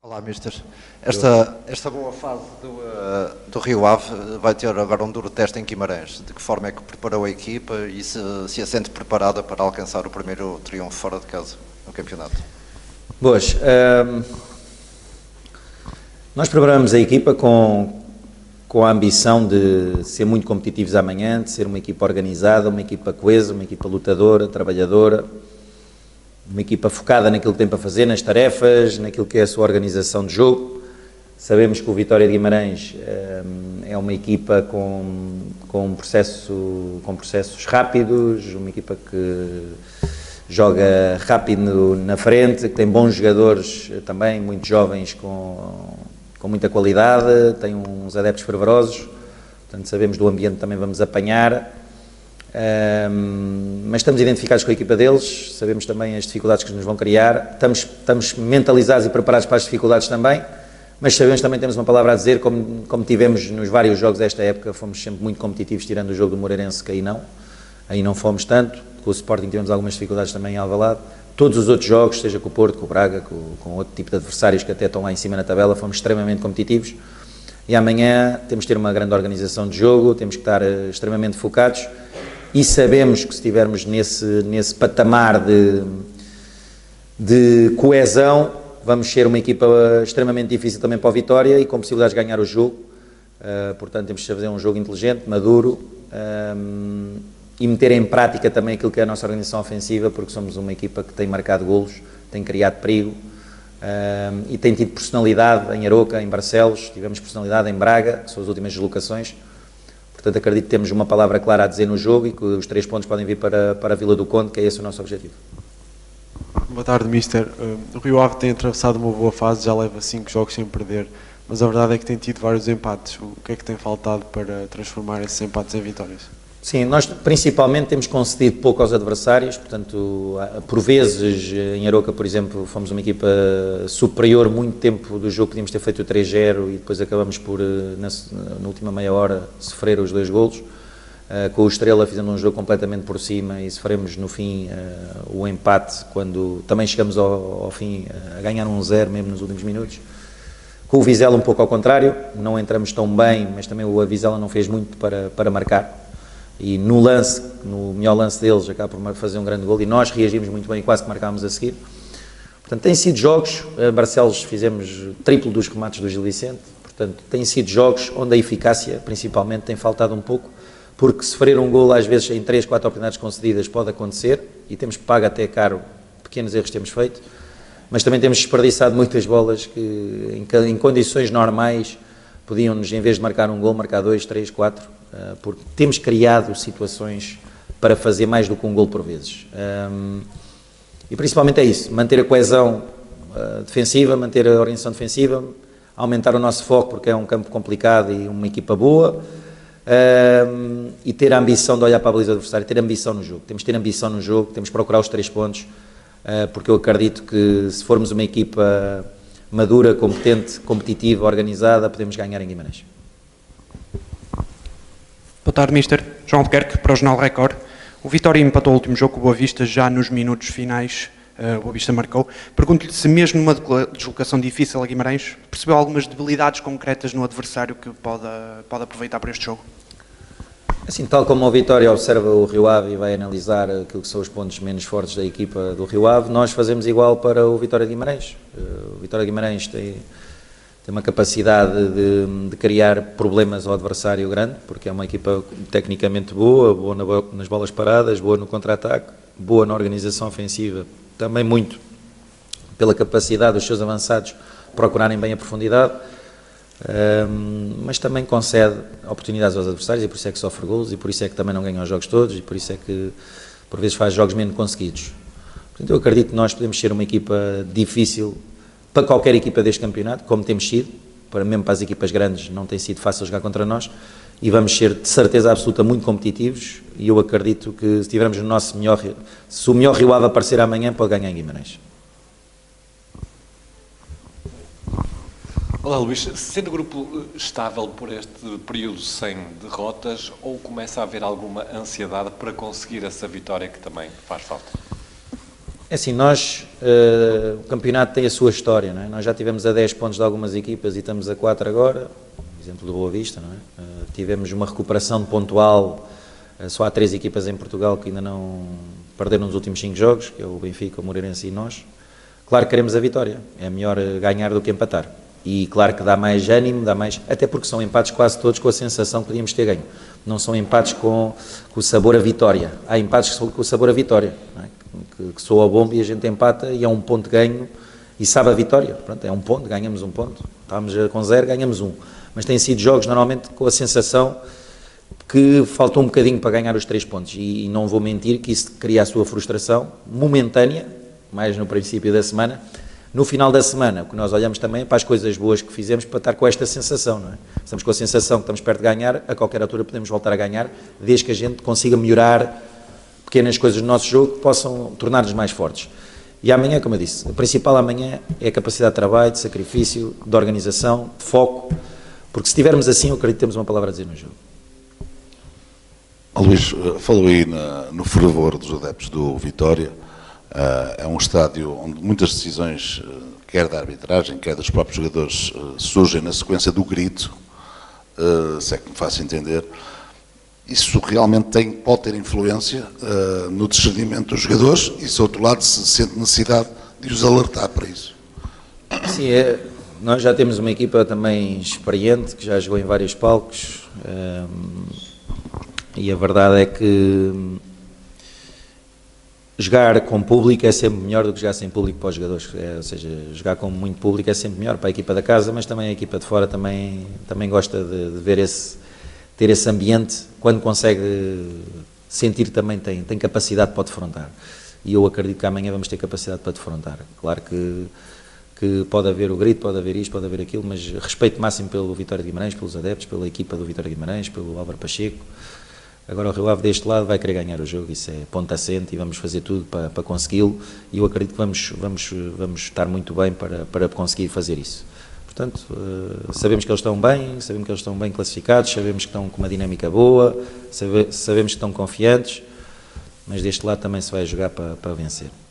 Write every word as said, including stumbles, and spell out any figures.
Olá, mister. Esta, esta boa fase do, uh, do Rio Ave vai ter agora um duro teste em Guimarães. De que forma é que preparou a equipa e se, se a sente preparada para alcançar o primeiro triunfo fora de casa no campeonato? Boas. Um, nós preparamos a equipa com, com a ambição de ser muito competitivos amanhã, de ser uma equipa organizada, uma equipa coesa, uma equipa lutadora, trabalhadora, uma equipa focada naquilo que tem para fazer, nas tarefas, naquilo que é a sua organização de jogo. Sabemos que o Vitória de Guimarães um, é uma equipa com, com, um processo, com processos rápidos, uma equipa que joga rápido na frente, que tem bons jogadores também, muito jovens com, com muita qualidade, tem uns adeptos fervorosos, portanto sabemos do ambiente que também vamos apanhar. Um, mas estamos identificados com a equipa deles, sabemos também as dificuldades que nos vão criar, estamos, estamos mentalizados e preparados para as dificuldades também, mas sabemos também, temos uma palavra a dizer, como, como tivemos nos vários jogos desta época, fomos sempre muito competitivos, tirando o jogo do Moreirense, que aí não, aí não fomos tanto, com o Sporting tivemos algumas dificuldades também em Alvalade, todos os outros jogos, seja com o Porto, com o Braga, com, com outro tipo de adversários que até estão lá em cima na tabela, fomos extremamente competitivos, e amanhã temos que ter uma grande organização de jogo, temos que estar uh, extremamente focados, e sabemos que se estivermos nesse, nesse patamar de, de coesão, vamos ser uma equipa extremamente difícil também para a Vitória e com possibilidades de ganhar o jogo. Uh, portanto, temos que fazer um jogo inteligente, maduro, um, e meter em prática também aquilo que é a nossa organização ofensiva, porque somos uma equipa que tem marcado golos, tem criado perigo, um, e tem tido personalidade em Aroca, em Barcelos, tivemos personalidade em Braga, que são as últimas deslocações. Portanto, acredito que temos uma palavra clara a dizer no jogo e que os três pontos podem vir para, para a Vila do Conde, que é esse o nosso objetivo. Boa tarde, mister. O Rio Ave tem atravessado uma boa fase, já leva cinco jogos sem perder, mas a verdade é que tem tido vários empates. O que é que tem faltado para transformar esses empates em vitórias? Sim, nós principalmente temos concedido pouco aos adversários, portanto, por vezes, em Aroca, por exemplo, fomos uma equipa superior muito tempo do jogo, podíamos ter feito o três zero e depois acabamos por, na, na última meia hora, sofrer os dois golos. Uh, com o Estrela fizemos um jogo completamente por cima e sofremos no fim uh, o empate, quando também chegamos ao, ao fim a ganhar um zero mesmo nos últimos minutos. Com o Vizela um pouco ao contrário, não entramos tão bem, mas também o Vizela não fez muito para, para marcar. E no lance, no melhor lance deles, acaba por fazer um grande gol e nós reagimos muito bem e quase que marcámos a seguir. Portanto, têm sido jogos, em Barcelos fizemos triplo dos remates do Gil Vicente, portanto, têm sido jogos onde a eficácia, principalmente, tem faltado um pouco, porque sofrer um gol, às vezes, em três, quatro oportunidades concedidas pode acontecer, e temos que pagar até caro pequenos erros que temos feito, mas também temos desperdiçado muitas bolas que, em, em condições normais, podiam-nos, em vez de marcar um gol, marcar dois, três, quatro, porque temos criado situações para fazer mais do que um gol por vezes. Um, e principalmente é isso, manter a coesão uh, defensiva, manter a orientação defensiva, aumentar o nosso foco, porque é um campo complicado e uma equipa boa, um, e ter a ambição de olhar para a baliza do adversário, ter ambição no jogo. Temos que ter ambição no jogo, temos que procurar os três pontos, uh, porque eu acredito que se formos uma equipa madura, competente, competitiva, organizada, podemos ganhar em Guimarães. Boa tarde, mister João Albuquerque, para o Jornal Record. O Vitória empatou o último jogo com o Boa Vista já nos minutos finais. Uh, o Boa Vista marcou. Pergunto-lhe se mesmo numa deslocação difícil a Guimarães, percebeu algumas debilidades concretas no adversário que pode, pode aproveitar para este jogo? Assim, tal como o Vitória observa o Rio Ave e vai analisar aquilo que são os pontos menos fortes da equipa do Rio Ave, nós fazemos igual para o Vitória de Guimarães. Uh, o Vitória de Guimarães tem... tem uma capacidade de, de criar problemas ao adversário grande, porque é uma equipa tecnicamente boa, boa na, nas bolas paradas, boa no contra-ataque, boa na organização ofensiva, também muito pela capacidade dos seus avançados procurarem bem a profundidade, um, mas também concede oportunidades aos adversários e por isso é que sofre golos e por isso é que também não ganha os jogos todos e por isso é que por vezes faz jogos menos conseguidos. Portanto, eu acredito que nós podemos ser uma equipa difícil para qualquer equipa deste campeonato, como temos sido, para, mesmo para as equipas grandes não tem sido fácil jogar contra nós, e vamos ser de certeza absoluta muito competitivos, e eu acredito que se estivermos no nosso melhor, se o melhor Rio Ave aparecer amanhã, pode ganhar em Guimarães. Olá, Luís, sendo o grupo estável por este período sem derrotas, ou começa a haver alguma ansiedade para conseguir essa vitória que também faz falta? É assim, nós, uh, o campeonato tem a sua história, não é? Nós já tivemos a dez pontos de algumas equipas e estamos a quatro agora, exemplo do Boa Vista, não é? Uh, tivemos uma recuperação pontual, uh, só há três equipas em Portugal que ainda não perderam nos últimos cinco jogos, que é o Benfica, o Moreirense e nós. Claro que queremos a vitória, é melhor ganhar do que empatar. E claro que dá mais ânimo, dá mais, até porque são empates quase todos com a sensação que podíamos ter ganho. Não são empates com, com o sabor a vitória, há empates que são com o sabor a vitória, não é? que, que soa a bomba e a gente empata e é um ponto de ganho e sabe a vitória. Pronto, é um ponto, ganhamos um ponto, estávamos com zero, ganhamos um. Mas têm sido jogos normalmente com a sensação que faltou um bocadinho para ganhar os três pontos e, e não vou mentir que isso cria a sua frustração momentânea, mais no princípio da semana. No final da semana, o que nós olhamos também é para as coisas boas que fizemos para estar com esta sensação, não é? Estamos com a sensação que estamos perto de ganhar, a qualquer altura podemos voltar a ganhar, desde que a gente consiga melhorar pequenas coisas do nosso jogo que possam tornar-nos mais fortes. E amanhã, como eu disse, o principal amanhã é a capacidade de trabalho, de sacrifício, de organização, de foco, porque se estivermos assim, eu acredito que temos uma palavra a dizer no jogo. Oh, Luís, falou aí na, no fervor dos adeptos do Vitória. Uh, é um estádio onde muitas decisões, uh, quer da arbitragem, quer dos próprios jogadores, uh, surgem na sequência do grito, uh, se é que me faço entender. Isso realmente tem, pode ter influência uh, no discernimento dos jogadores e, se outro lado, se sente necessidade de os alertar para isso. Sim, é, nós já temos uma equipa também experiente, que já jogou em vários palcos, um, e a verdade é que jogar com público é sempre melhor do que jogar sem público para os jogadores, é, ou seja, jogar com muito público é sempre melhor para a equipa da casa, mas também a equipa de fora também, também gosta de, de ver esse, ter esse ambiente, quando consegue sentir também tem, tem capacidade para defrontar, e eu acredito que amanhã vamos ter capacidade para defrontar. Claro que, que pode haver o grito, pode haver isto, pode haver aquilo, mas respeito máximo pelo Vitória de Guimarães, pelos adeptos, pela equipa do Vitória de Guimarães, pelo Álvaro Pacheco. Agora o Rio Ave deste lado vai querer ganhar o jogo, isso é ponto assente e vamos fazer tudo para, para consegui-lo e eu acredito que vamos, vamos, vamos estar muito bem para, para conseguir fazer isso. Portanto, uh, sabemos que eles estão bem, sabemos que eles estão bem classificados, sabemos que estão com uma dinâmica boa, sabe, sabemos que estão confiantes, mas deste lado também se vai jogar para, para vencer.